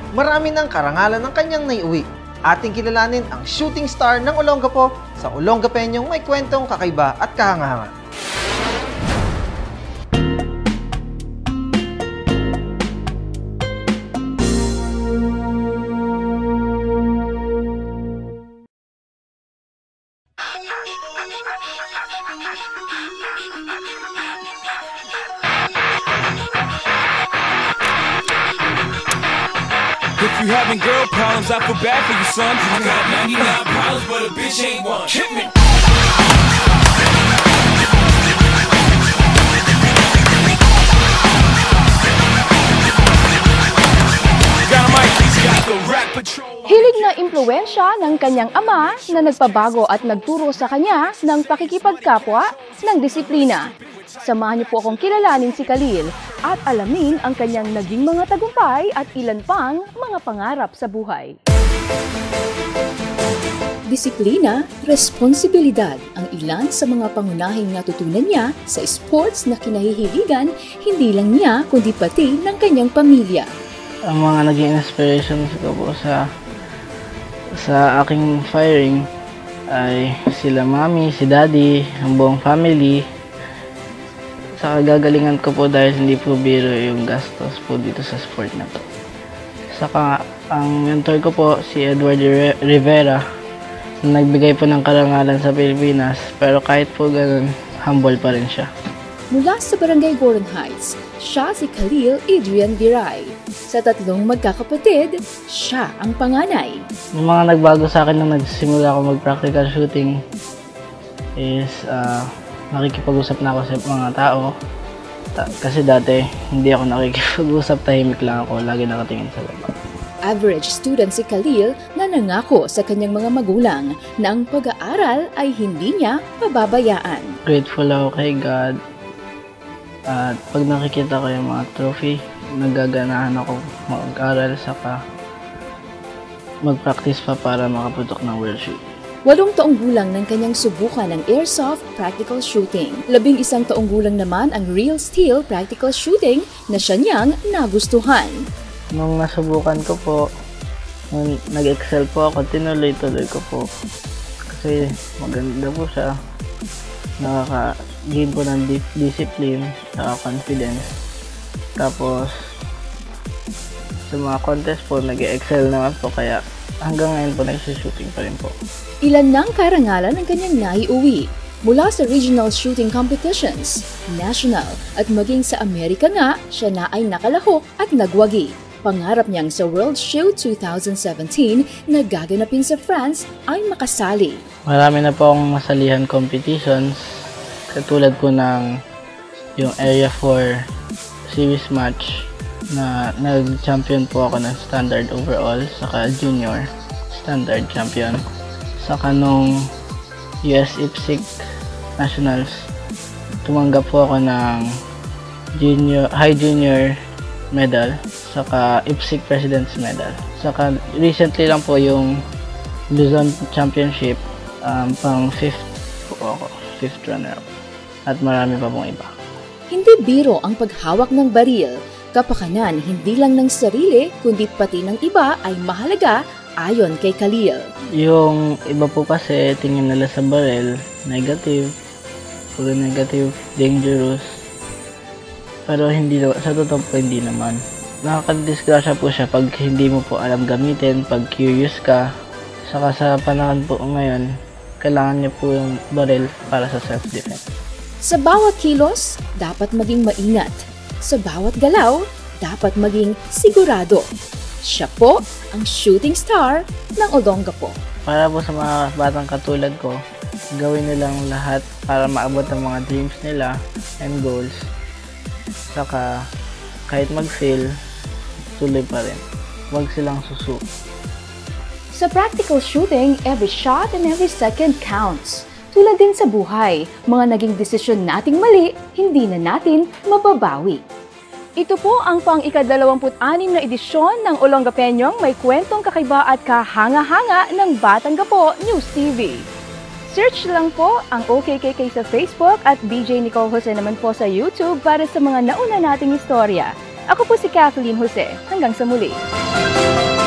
marami ng karangalan ng kanyang naiuwi. Ating kilalanin ang shooting star ng Olongapo sa Olongapeñong may kwentong kakaiba at kahanga-hanga. If you having girl problems, I feel bad for you, son. I got 99 problems, but a bitch ain't one. Hit me. Got a mic, he's got the rap patrol. Hilig na impluwensya ng kanyang ama na nagpabago at nagturo sa kanya ng pakikipagkapwa ng disiplina. Samahan niyo po akong kilalanin si Khalil at alamin ang kanyang naging mga tagumpay at ilan pang mga pangarap sa buhay. Disiplina, responsibilidad ang ilan sa mga pangunahing natutunan niya sa sports na kinahihiligan hindi lang niya kundi pati ng kanyang pamilya. Ang mga naging inspirations ko po sa aking firing ay sila mami, si daddy, ang buong family. Sa kagagalingan ko po dahil hindi po biro yung gastos po dito sa sport na po. Saka ang mentor ko po si Edward Rivera na nagbigay po ng karangalan sa Pilipinas, pero kahit po ganun, humble pa rin siya. Mula sa Barangay Gordon Heights, siya si Khalil Adrian Viray. Sa tatlong magkakapatid, siya ang panganay. Yung mga nagbago sa akin nung nagsimula ako mag-practical shooting is nakikipag-usap na ako sa mga tao. Kasi dati, hindi ako nakikipag-usap, tahimik lang ako, lagi nakatingin sa baba. Average student si Khalil na nangako sa kanyang mga magulang na ang pag-aaral ay hindi niya pababayaan. Grateful ako kay God. At pag nakikita ko yung mga trophy, nagaganahan ako mag-aral saka mag-practice pa para makaputok ng World Shoot. 8 taong gulang ng kanyang subukan ng airsoft practical shooting. 11 taong gulang naman ang real steel practical shooting na siya niyang nagustuhan. Nung nasubukan ko po, nung nag-excel po ako, tinuloy-tuloy ko po. Kasi maganda po siya. Nakaka-gain po ng discipline, confidence. Tapos, sa mga contest po, nag-excel naman po. Kaya hanggang ngayon po, nag-shooting pa rin po. Ilan ng karangalan ang kanyang naiuwi mula sa regional shooting competitions, national at maging sa Amerika nga, siya na ay nakalahok at nagwagi. Pangarap niyang sa World Shoot 2017 na gaganapin sa France ay makasali. Marami na po akong masalihan competitions, katulad po ng yung Area 4 series match na nag-champion po ako ng standard overall, saka junior standard champion. Saka nung US IPSC Nationals, tumanggap po ako ng high junior medal, saka IPSC President's Medal. Saka recently lang po yung Luzon Championship, pang 5th po ako, 5th runner-up. At marami pa pong iba. Hindi biro ang paghawak ng baril. Kapakanan hindi lang ng sarili, kundi pati ng iba ay mahalaga ayon kay Khalil. Yung iba po kasi tingin nila sa baril, negative, puro negative, dangerous. Pero hindi, sa totoo po hindi naman. Nakakadisgrasya po siya pag hindi mo po alam gamitin, pag curious ka. Saka sa panahon po ngayon, kailangan niya po yung baril para sa self-defense. Sa bawat kilos, dapat maging maingat. Sa bawat galaw, dapat maging sigurado. Siya po ang shooting star ng Olongapo. Para po sa mga batang katulad ko, gawin nilang lahat para maabot ang mga dreams nila and goals. Saka kahit mag-fail, tuloy pa rin. Huwag silang susuko. Sa practical shooting, every shot and every second counts. Tulad din sa buhay, mga naging desisyon nating mali, hindi na natin mababawi. Ito po ang pang-ika-26 na edisyon ng Olongapeñong may kwentong kakaiba at kahanga-hanga ng Batanggapo News TV. Search lang po ang OKKK sa Facebook at BJ Nicole Jose naman po sa YouTube para sa mga nauna nating istorya. Ako po si Kathleen Jose. Hanggang sa muli.